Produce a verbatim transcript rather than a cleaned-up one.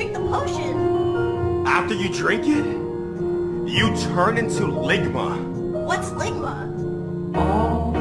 drink the potion. After you drink it, you turn into Ligma. What's Ligma? Oh.